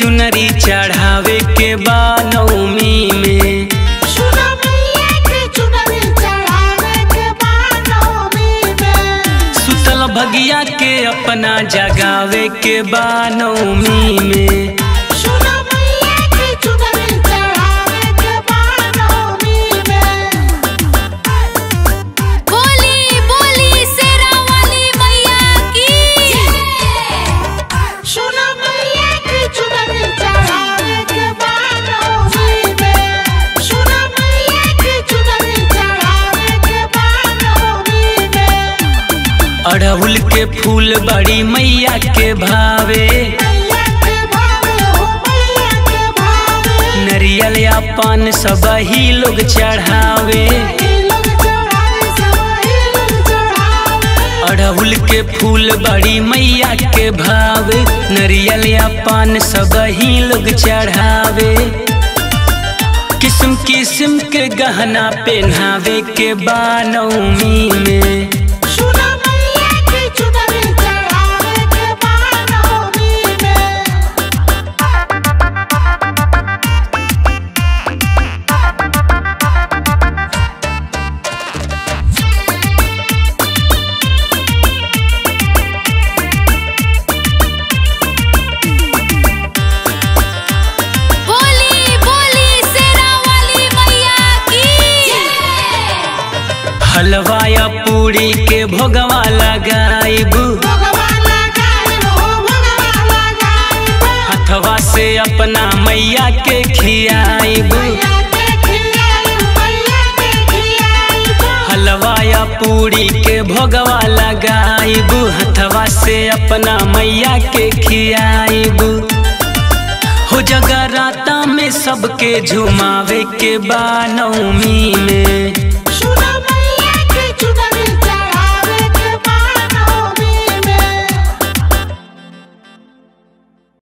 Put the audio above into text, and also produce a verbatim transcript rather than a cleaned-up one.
चुनरी चढ़ावे के बा नवमी में। सुतल भगिया के अपना जगावे के बा नवमी में। अड़हुल के फूल बड़ी मैया के भावे, नरियल या पान सब ही लोग चढ़ावे। अड़हुल के फूल बड़ी मैया के भावे, नरियल या पान सब ही लोग चढ़ावे। किस्म किस्म के गहना पहनावे के बा नवमी में। हलवा या पूरी के भोगवा लगाइब, हथवा से अपना मैया के खियाइब। हलवा या पूरी के भोगवा लगाइब, हथवा से अपना मैया के खियाइब। हो जगराता में सबके झुमावे के बा नवमी में।